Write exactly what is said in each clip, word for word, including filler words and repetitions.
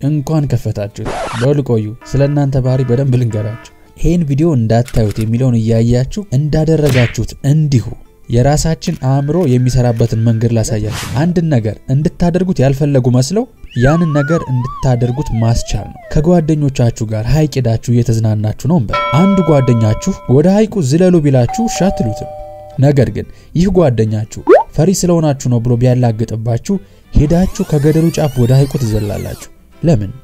እንኳን ከፈታችሁ በልቆዩ ስለናንተ ባህሪ በደንብ ልንገራችሁ ይሄን ቪዲዮ እንዳታዩት የሚለውን ያያያችሁ እንዳደረጋችሁት እንዲሁ የራሳችን አእምሮ የሚሰራበትን መንገድ ላሳያችሁ አንድ ነገር እንድታደርጉት ያልፈለጉ መስለው ያንን ነገር እንድታደርጉት ማስቻል ነው ከጓደኞቻችሁ ጋር ሐይቅ ሄዳችሁ እየተዝናናችሁ ነው እንበል አንድ ጓደኛችሁ ወደ ሐይቁ ዝለሉ ቢላችሁ ሻትሉትም ነገር ግን ይህ ጓደኛችሁ ፈሪ ስለሆናችሁ ነው ብሎ ቢያላግጥባችሁ ሄዳችሁ ከገደሉ ጫፍ ወደ ሐይቁ ትዘላላችሁ ለምን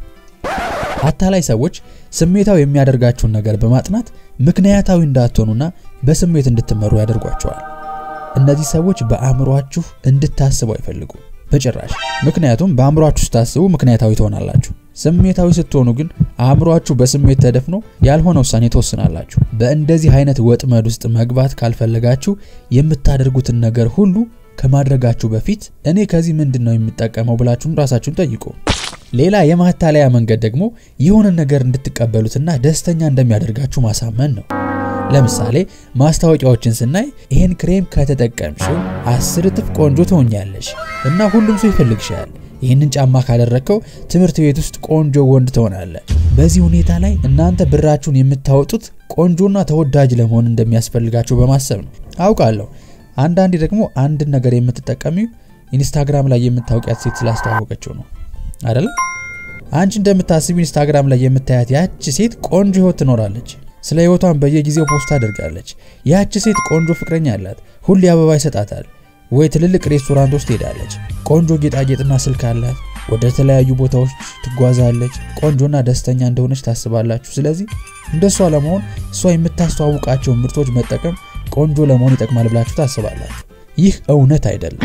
አታላይ ሰዎች ስሜታው የሚያደርጋችሁን ነገር በማጥናት ምክንያታዊ እንዳትሆኑና በስሜት እንድትመሩ ያደርጓቸዋል እነዚህ ሰዎች በአእምሮአችሁ እንድታስቡ አይፈልጉ በጭራሽ ምክንያቱም በአእምሮአችሁ ስታስቡ ምክንያታዊ ትሆናላችሁ ስሜታዊ ስትሆኑ ግን አእምሮአችሁ በስሜት ተደፍኖ ያልሆነ ውሳኔ ተወስናላችሁ በእንደዚህ አይነት ወጥመድ ውስጥ መግባት ካልፈለጋችሁ የምታደርጉትን ነገር ሁሉ ከማድረጋችሁ በፊት እኔ ከዚህ ምንድነው የምጠቀመው ብላችሁ ራሳችሁን ጠይቁ ሌላ የማታለያ መንገድ ደግሞ የሆነ ነገር እንድትቀበሉትና ደስተኛ እንደሚያደርጋችሁ ማሳመን ነው ለምሳሌ ማስታወቂያዎችን ስናይ ይሄን ክሬም ከተጠቀምሽው አስር እጥፍ ቆንጆ ትሆኛለሽ እና ሁሉም ሰው ይፈልግሻል ይሄንን ጫማ ካደረከው ትምህርት ቤት ውስጥ ቆንጆ ወንድ ትሆናለህ በዚህ ሁኔታ ላይ እናንተ ብራችሁን የምታወጡት ቆንጆና ተወዳጅ ለመሆን እንደሚያስፈልጋችሁ በማሰብ ነው አውቃለሁ አንዳንዴ ደግሞ አንድ ነገር የምትጠቀሚው ኢንስታግራም ላይ የምታውቂያት ሴት ስላስተዋወቀችው ነው አይደል አንቺ እንደምታስቢ ኢንስታግራም ላይ የምታያት ያቺ ሴት ቆንጆ ህይወት ትኖራለች ስለ ህይወቷን በየጊዜው ፖስት አድርጋለች ያቺ ሴት ቆንጆ ፍቅረኛ አላት ሁሉ አበባ ይሰጣታል ወይ ትልልቅ ሬስቶራንቶች ትሄዳለች ቆንጆ ጌጣጌጥና ስልክ አላት ወደ ተለያዩ ቦታዎች ትጓዛለች ቆንጆና ደስተኛ እንደሆነች ታስባላችሁ ስለዚህ እንደሷ ለመሆን እሷ የምታስተዋውቃቸው ምርቶች መጠቀም ቆንጆ ለመሆን ይጠቅማል ብላችሁ ታስባላችሁ ይህ እውነት አይደለም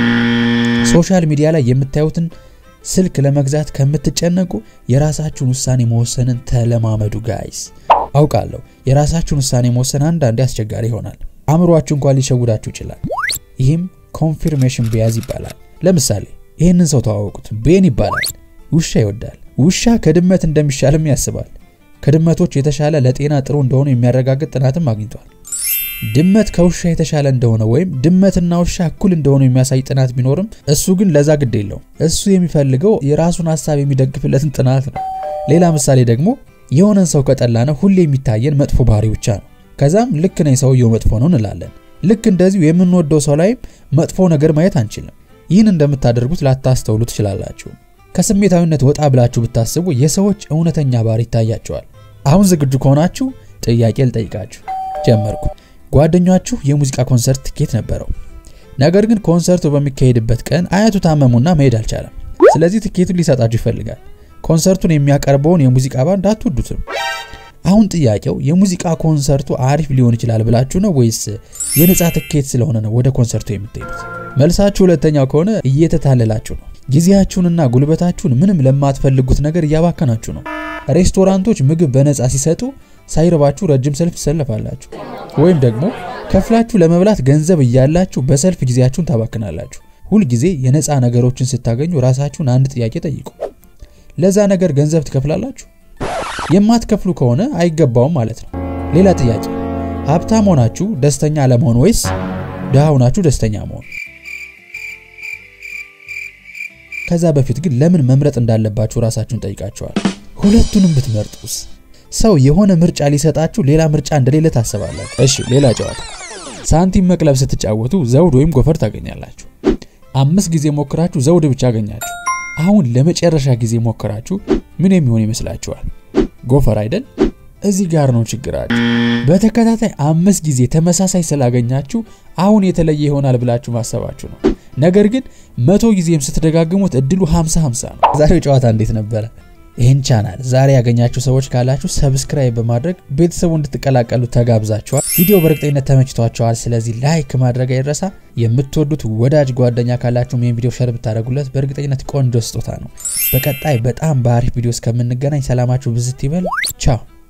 ሶሻል ሚዲያ ላይ የምታዩትን ስልክ ለመግዛት ከምትጨነቁ የራሳችሁን ውሳኔ መወሰንን ተለማመዱ ጋይስ አውቃለሁ የራሳችሁን ውሳኔ መወሰን አንዳንዴ አስቸጋሪ ይሆናል አእምሮአችሁ እንኳን ሊሸውዳችሁ ይችላል ይህም ኮንፊርሜሽን ቢያዝ ይባላል ለምሳሌ ይሄንን ሰው ተዋወቁት ቤን ይባላል ውሻ ይወዳል ውሻ ከድመት እንደሚሻልም ያስባል ከድመቶች የተሻለ ለጤና ጥሩ እንደሆነ የሚያረጋግጥ ጥናትም አግኝቷል ድመት ከውሻ የተሻለ እንደሆነ ወይም ድመትና ውሻ እኩል እንደሆነ የሚያሳይ ጥናት ቢኖርም እሱ ግን ለዛ ግድ የለው እሱ የሚፈልገው የራሱን ሐሳብ የሚደግፍለትን ጥናት ነው ሌላ ምሳሌ ደግሞ የሆነን ሰው ከጠላነ ሁሌ የሚታየን መጥፎ ባህሪ ብቻ ነው ከዛም ልክ ነኝ ሰውየው መጥፎ ነው እንላለን ልክ እንደዚሁ የምንወደው ሰው ላይ መጥፎ ነገር ማየት አንችልም ይህን እንደምታደርጉት ላታስተውሉ ትችላላችሁ ከስሜታዊነት ወጣ ብላችሁ ብታስቡ የሰዎች እውነተኛ ባህሪ ይታያቸዋል አሁን ዝግጁ ከሆናችሁ ጥያቄ ልጠይቃችሁ ጀመርኩ ጓደኛችሁ የሙዚቃ ኮንሰርት ትኬት ነበረው ነገር ግን ኮንሰርቱ በሚካሄድበት ቀን አያቱ ታመሙና መሄድ አልቻለም ስለዚህ ትኬቱን ሊሰጣችሁ ይፈልጋል ኮንሰርቱን የሚያቀርበውን የሙዚቃ ባንድ አትወዱትም አሁን ጥያቄው የሙዚቃ ኮንሰርቱ አሪፍ ሊሆን ይችላል ብላችሁ ነው ወይስ የነጻ ትኬት ስለሆነ ነው ወደ ኮንሰርቱ የምትሄዱት መልሳችሁ ሁለተኛው ከሆነ እየተታለላችሁ ነው ጊዜያችሁንና ጉልበታችሁን ምንም ለማትፈልጉት ነገር ያባከናችሁ ነው ሬስቶራንቶች ምግብ በነጻ ሲሰጡ ሳይረባችሁ ረጅም ሰልፍ ተሰልፋላችሁ ወይም ደግሞ ከፍላችሁ ለመብላት ገንዘብ እያላችሁ በሰልፍ ጊዜያችሁን ታባክናላችሁ ሁሉ ጊዜ የነጻ ነገሮችን ስታገኙ ራሳችሁን አንድ ጥያቄ ጠይቁ ለዛ ነገር ገንዘብ ትከፍላላችሁ የማትከፍሉ ከሆነ አይገባውም ማለት ነው ሌላ ጥያቄ ሀብታም ሆናችሁ ደስተኛ ለመሆን ወይስ ደሃ ሆናችሁ ደስተኛ መሆን ከዛ በፊት ግን ለምን መምረጥ እንዳለባችሁ ራሳችሁን ጠይቃችኋል ሁለቱንም ብትመርጡስ ሰው የሆነ ምርጫ ሊሰጣችሁ ሌላ ምርጫ እንደሌለ ታስባላችሁ እሺ ሌላ ጨዋታ ሳንቲም መቅለብ ስትጫወቱ ዘውድ ወይም ጎፈር ታገኛላችሁ አምስት ጊዜ ሞክራችሁ ዘውድ ብቻ አገኛችሁ አሁን ለመጨረሻ ጊዜ ሞክራችሁ ምን የሚሆን ይመስላችኋል ጎፈር አይደል እዚህ ጋር ነው ችግራችሁ በተከታታይ አምስት ጊዜ ተመሳሳይ ስላገኛችሁ አሁን የተለየ ይሆናል ብላችሁ ማሰባችሁ ነው ነገር ግን መቶ ጊዜም ስትደጋግሙት እድሉ ሃምሳ ሃምሳ ነው ዛሬው ጨዋታ እንዴት ነበር ይሄን ቻናል ዛሬ ያገኛችሁ ሰዎች ካላችሁ ሰብስክራይብ በማድረግ ቤተሰቡ እንድትቀላቀሉ ተጋብዛችኋል ቪዲዮ በርግጠኝነት ተመችቷችኋል ስለዚህ ላይክ ማድረግ አይረሳ የምትወዱት ወዳጅ ጓደኛ ካላችሁ ይሄን ቪዲዮ ሼር ብታደርጉለት በርግጠኝነት ቆንጆ ስጦታ ነው በቀጣይ በጣም ባሪፍ ቪዲዮስ ከምንገናኝ ሰላማችሁ ብዝት ይበል ቻው